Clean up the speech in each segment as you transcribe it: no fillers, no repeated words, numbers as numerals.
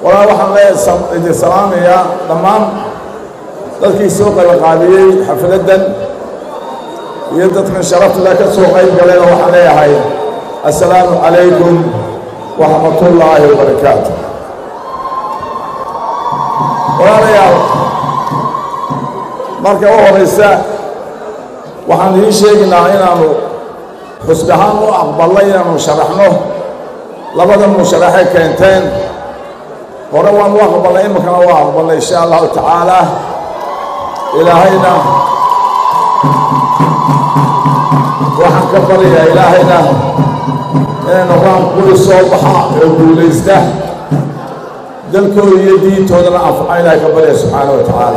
walaa waxaan idin salaamayaa dhammaan dadkii soo qaybqaabiyey xafladdan iyo dadkan sharafta leh ka soo qayb galayna waxaan leeyahay assalaamu calaykum waraxmatullaahi wabarakaatu. walaalayaal marka u horaysa waxaan idiin sheegaynaa inaannu xusbi ahaan u aqbalnay inaannu sharaxno labada musharaxay keenteen. hore waan u aqbalnay iminkana waa aqbalnay insha allahu tacaala. ilaahayna waxaan ka baryayaa ilaahayna inay noqdaan kuwii soo baxa oo guulaysta dalkooda iyo diintoodana anfaca ilaahay ka baryaya subxaanahu wa tacaala.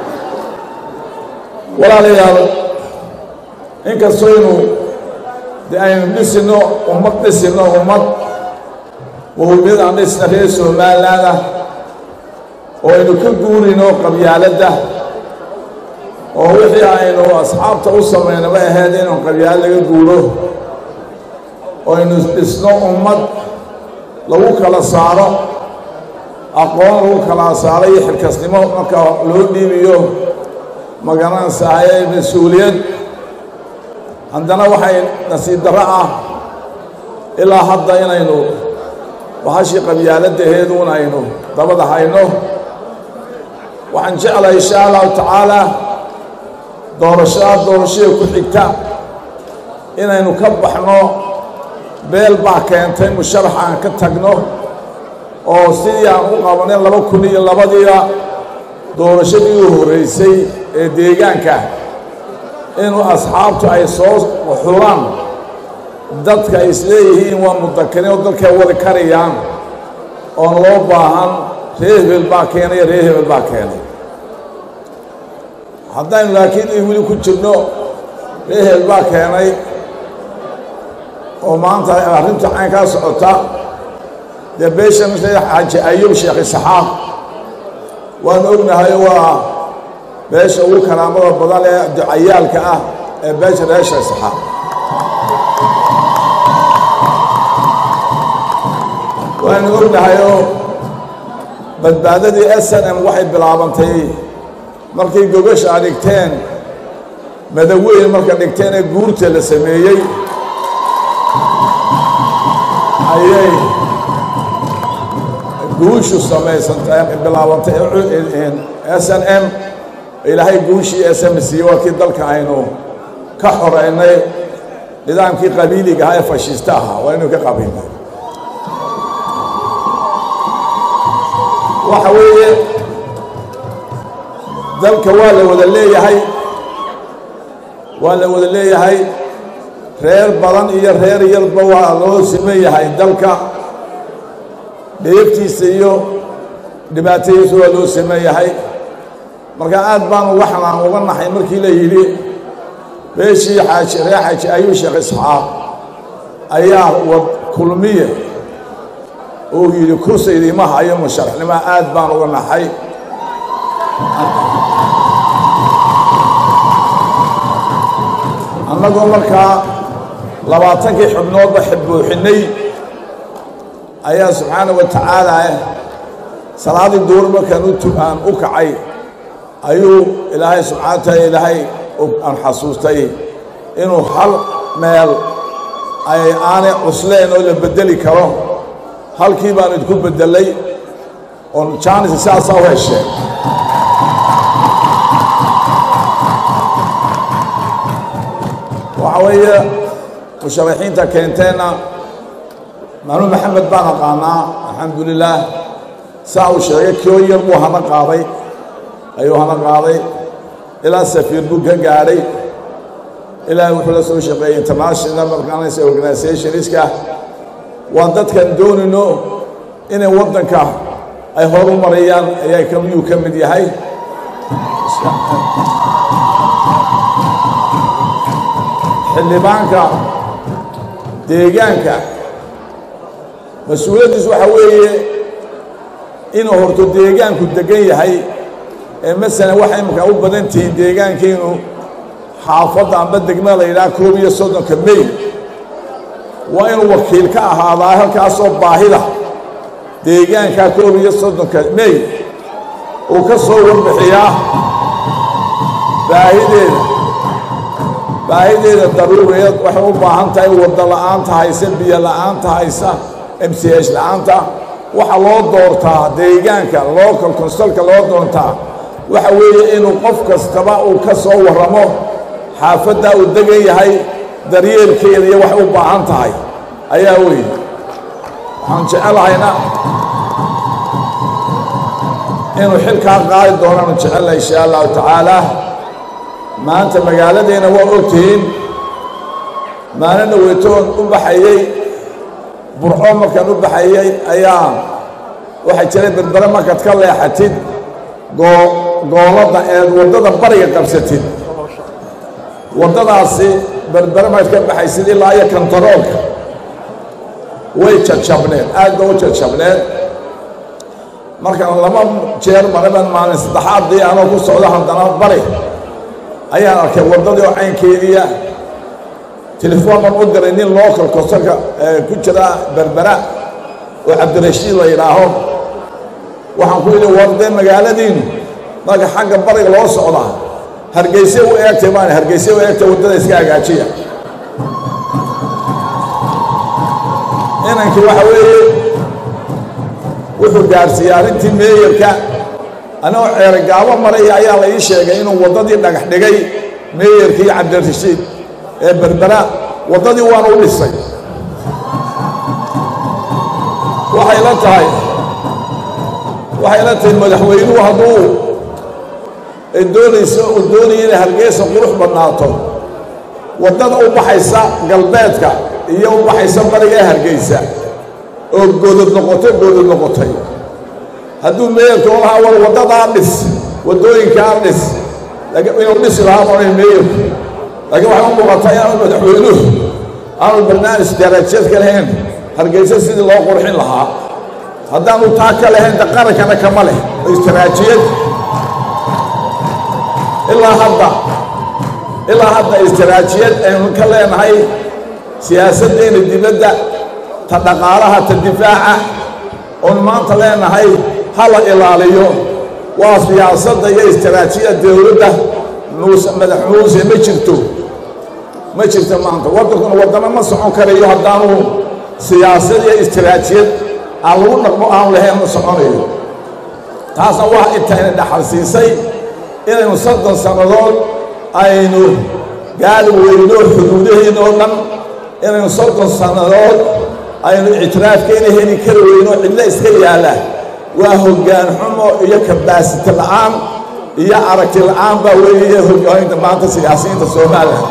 walaalayaal inkastaynu aynu dhisino ummad wahumiyad aan dhisna reer somalilaanda oo aynu ka guurino qabyaaladda oo wixii aynu asxaabta u samaynaba ahayd inuu qabyaalad laga guuro oo aynu dhisno ummad lagu kala saaro aqoon lagu kala saaro iyo xilkasnimo marka loo dhiibiyo magaranaysahay mas-uuliyad. haddana waxay nasiib darro ah ilaa hadda inaynu bahashii qabyaaladaheeduun aynu dabada hayno. waxaan jeclahay insha allahu tacaala doorashada ku xigta inaynu ka baxno beel baa keentay musharax aan ka tagno oo sidii aan u qabanay 2002 doorashadii u horreysay ee deegaanka inuu asxaabtu ay soo xulaan dadka ay isleeyihiin waa mudakariin oo dalkay wada karayaan oon loo baahan reer hebel baa keenay reer hebel baa keenay. haddaynu laakiin weli ku jirno reer hebel baa keenay oo maanta arrinta caynkaa socota dee beeshan xaaji ayuub sheekh isxaaq waan ognahay waa beesha ugu karaamada badan ee ducayaalka ah ee beesha reer sheekh isxaaq. waanu ognahayoo badbaadadii SNM waxay bilaabantay markay gogasha dhigteen madaweyn marka dhigteen ee guurta la sameeyey ayay guushu samaysantay bilaabantay SNM. ilaahay guushii SNM siiyey waa kii dalka aynu ka xoreynay nidaamkii qabiiliga ahaa ee fashiista ahaa waa inuu ka qabiilnay. waxa weeye dalka waa la wada leeyahay reer badan iyo reer yarba waa loo siman yahay dalka dheeftiisa iyo dhibaatadiisa waa loo siman yahay. marka aad baan waxaan uga naxay markii la yidhi beeshii reer xaaji ayuub sheekh isxaaq ayaa wad kulmiye oo yidhi kursayda ima hayo musharaxnimo aad baan uga naxay. annagoo markaa 20 xubnoodba buuxinay ayaa subxaana wa tacaala salaadii duhur markaan u kacay ayuu ilaahay subxaana wa taala ilaahay aan xasuustay inuu hal meel aanay cusleen oo la bedeli karo. halkii baan idinku bedelay oon jaanis saasaa u hesheen. waxa weeye musharaxiinta keenteenna maanu maxamed baan aqaanaa alxamdulilaah saa uu sheegay koo yar buu hana qaaday ilaa safiir buu ka gaadhay ilaa wuxuu la soo shaqeeyey international organizationska. waa dadkan doonayno inay waddanka ay horu marayaan ayuu ka mid yahay. xildhibaanka deegaanka mas-uuliyaddiis waxa weeye inuu horto deegaanku degan yahay ee masalan waxay imika u badan tihiin deegaankiinu xaafadda amba degmada la yidhaha 31 May waa inuu wakiil ka ahaadaa halkaasoo baahida deegaanka koob iyo soddonka May uu ka soo warbixiyaa baahideeda daruuriyeed waxay u baahan tahay waddo la'aanta haysa biyo la'aanta haysa MCH la'aanta waxa loo doortaa deegaanka local councilka loo doontaa waxa weeye inuu qof kastaba uu ka soo warramo xaafadda uu degan yahay daryeelkeeda iyo wax u baahan tahay ayaa weeye waxaan jecelahayna inuu xilkaa qaadi doonaan jecelnahay insha allahu tacaala maanta magaaladeena waa ogtihiin maalina weytoon u baxayey burco markaan u baxayey ayaa waxaa jiray berbere markaad ka leexatid goolada eed waddada bariga qabsatid waddadaasi berbere markaad ka baxaysid ilaa iyo kantaroolka way jajabneed aad ba u jajabneed markaan laba jeer maraban maalin saddexaadii anoo ku socdo haddana bari ayaan arkay waddadii oo caynkeediia telefoon baan u diray nin local councilka ku jira berbera oo cabdirashiid la yidhaaho waxaan ku yidhi wardee magaaladiinu marka xagga bariga loo socdaa hargeyse u eegtay baan hargeyse u eegtay waddada iska hagaajiya inankii waxa weeye wuxuu gaarsiiyey arrintii meeyarka anoo ceerigaabo maraya ayaa la ii sheegay inuu waddadii dhagax dhigay meeyarkii cabdirashiid ee berbera waddadii waana u dhisay waxay la tahay madaxweynuhu hadduu doonaya inay hargeysa qurux badnaato waddada u baxaysa galbeedka iyo u baxaysa bariga ee hargeysa oo goodod noqotay hadduu meeyarka oo lahaa war waddadaa dhis waddooyinkaa dhis inuu dhisi lahaa maray meeyarku laakiin waxay u muuqataa inaanu madaxweynuhu aanu barnaamij darajeed ka lahayn hargeysa sidii loo qurxin lahaa haddaanu taa ka lahayn de qarankana kama leh istiraajiyad ilaa hadda istiraajiyad aynu ka leenahay siyaasaddeena dibadda ta dhaqaalaha ta difaaca oon maanta leenahay ha la ilaaliyo waa siyaasadda iyo istiraajiyadda dowladda madax muuse ma jirto maanta waddankuna waddana ma socon karayo haddaanu siyaasad iyo istiraajiyad aan lagu dhaqmo aanu lahayn ma soconayo taasna waa intayna dhaxal siisay inaynu 30 sannadood aynu gaali weyno xuduudaheena oo dhan inaynu 30 sannadood aynu ictiraafkeena heli kari weyno cidla iska yaalla waa hoggaan xumo iyo kabaasiti la'aan iyo aragti la'aan baa weeye hoggaaminta maanta siyaasiyiinta Soomaaliya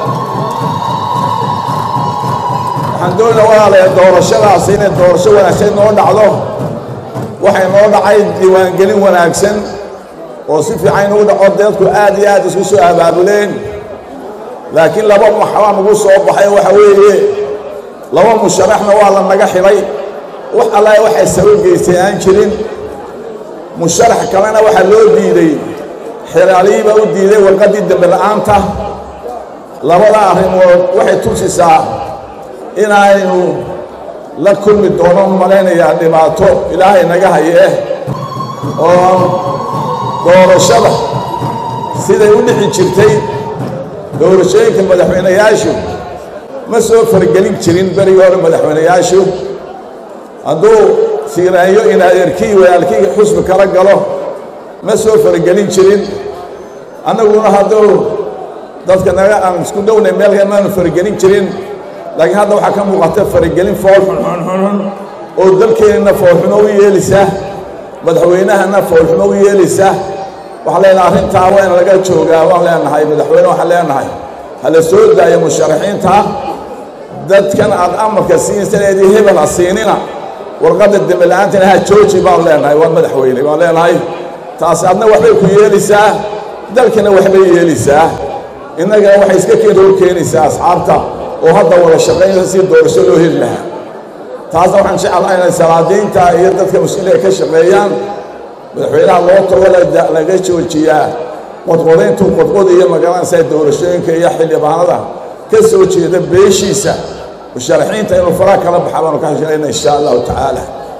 waxaan doonaa walaalayaal doorashadaasi inay doorasho wanaagsan noo dhacdo waxay noo dhacay diiwaangelin wanaagsan oo si fiican ugu dhaco dadku aad iyo aad isku soo abaabuleen laakiin laba maxaa nagu soo baxay waxa weeye laba musharaxna waa la naga xilay wax alla waxay sabab geystay aan jirin musharax kalena waxa loo diiday xiraaliba u diiday warqadii dambe la'aanta labada arrimood waxay tusisaa inaynu la kulmi doono malaynayaa dhibaato ilaahay naga hayee oo doorashada siday u dhici jirtay doorashooyinka madaxweynayaashu ma soo fargelin jirin berigii hore madaxweynayaashu hadduu siiraayo in adeerkii walaalkii xusbi kala galo ma soo fargelin jirin annaguna hadduu dadka naga aan isku dhownay meelka maanu fargelin jirin laakiin hadda waxaa ka muuqata faragelin fool xunxun oo dalkeenna foolxumo u yeelisa madaxweynahana foolxumo u yeelisa waxaan leenahay arrintaa waa in laga joogaa waan leenahay madaxweyne waxaan leenahay hala soo daayo musharaxiinta dadkan aad amarka siinaysanaydi hebel ha siinina warqadda dambe la'aantana ha jooji baan leenahay waa madaxweyne baan leenahay taasi adna waxbay ku yeelisaa dalkana waxbay yeelisaa innagana waxay iska hor keenaysaa asxaabta oo hadda wada shaqaynaysa si doorasho loo heli lahaa taasna waxaan jeclahay inay salaadiinta iyo dadka mas-uuliga ka shaqeeyaan madaxweynaha loo tago laga joojiyaa qodqodayntu qodqod iyo magaranaysa doorashooyinka iyo xildhibaanada ka soo jeeda beeshiisa musharaxiinta inuu faraha kala baxa baanu ka heshanayna insha allahu tacaala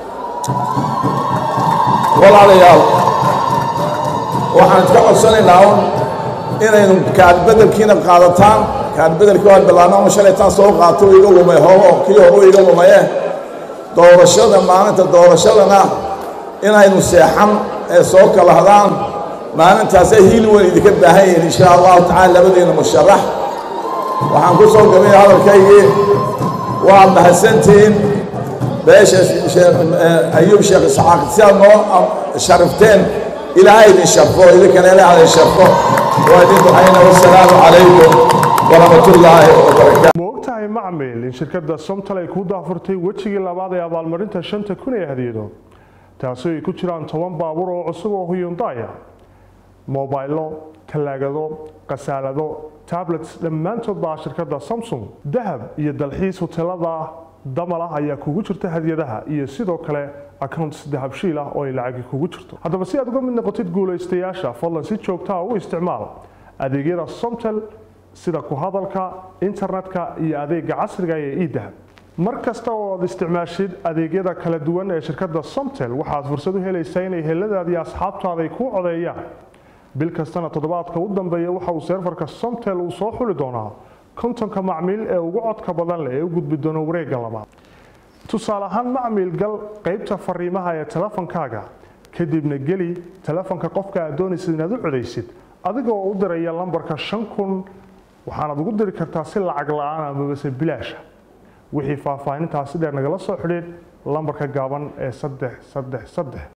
walaalayaal waxaan iska codsanaynaa inaynu kaadbedelkiina qaadataan. kaadbedelkii waa bilaabnaa shalaytaan soo qaato iga lumay hoogo kii hoogo iga lumaye doorashada maalinta doorashadana inaynu seexan ee soo kala hadaan maalintaasay hiil weyn idinka baahan yihiin insha allahu tacaala labadiina musharax. waxaan ku soo gabay hadalkaygii waa mahadsantihiin beesha ayuub sheekh isxaaq si aad noo sharifteen ilaahay idin sharfo idinkana ilaahay idin sharfo waa idin ducayna wassalaamu calaykum waraxmatullaahi wabarakaatu. ma ogtahay macmil in shirkadda Somtel ay ku daafurtay wejigii labaad ee abaalmarinta 5,000 ee hadiyado taasoo ay ku jiraan 10 baabuur oo cusub oo Hyundai mobaylo talaagado qasaalado tablets dhammaantood baa shirkadda Samsung dahab iyo dalxiis hotelada damala ayaa kugu jirta hadiyadaha iyo sidoo kale accounts dahab shiil ah oo ay lacag kugu jirto. haddaba si aad uga mid noqotid guulaystayaasha fadlan si joogto ah u isticmaal adeegyada Somtel sida ku hadalka internetka iyo adeega casriga ah ee e-dahab. mar kasta oo aad isticmaashid adeegyada kala duwan ee shirkadda Somtel waxaad fursad u helaysaa inay heladaada iyo asxaabtaada ay ku codeeyaan bil kastana toddobaadka u dambeeya waxa uu serverka Somtel uu soo xuli doonaa kontonka macmiil ee ugu codka badan leh ee u gudbi doona wareegga labaad. tusaale ahaan macmiil gal qaybta fariimaha ee telefonkaaga kadibna geli telefonka qofka aad doonaysid inaad u codeysid adigoo u diraya lambarka 5000 waxaanaad ugu diri kartaa si lacag la'aan ama base bilaash. wixii faahfaahintaasi dheer nagala soo xidhiidh lambarka gaaban ee 333